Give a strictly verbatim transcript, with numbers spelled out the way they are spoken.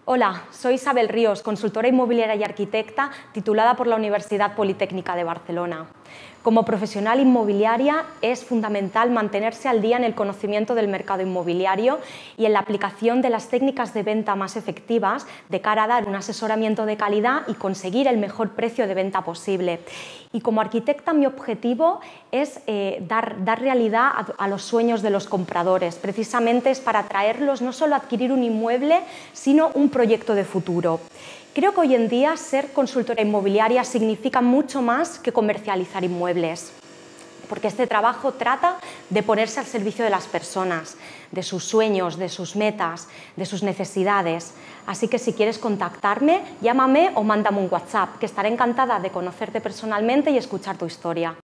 Hola, soy Isabel Ríos, consultora inmobiliaria y arquitecta titulada por la Universidad Politécnica de Barcelona. Como profesional inmobiliaria es fundamental mantenerse al día en el conocimiento del mercado inmobiliario y en la aplicación de las técnicas de venta más efectivas de cara a dar un asesoramiento de calidad y conseguir el mejor precio de venta posible. Y como arquitecta mi objetivo es eh, dar, dar realidad a, a los sueños de los compradores. Precisamente es para atraerlos no solo a adquirir un inmueble, sino un proyecto de futuro. Creo que hoy en día ser consultora inmobiliaria significa mucho más que comercializar inmuebles, porque este trabajo trata de ponerse al servicio de las personas, de sus sueños, de sus metas, de sus necesidades. Así que si quieres contactarme, llámame o mándame un WhatsApp, que estaré encantada de conocerte personalmente y escuchar tu historia.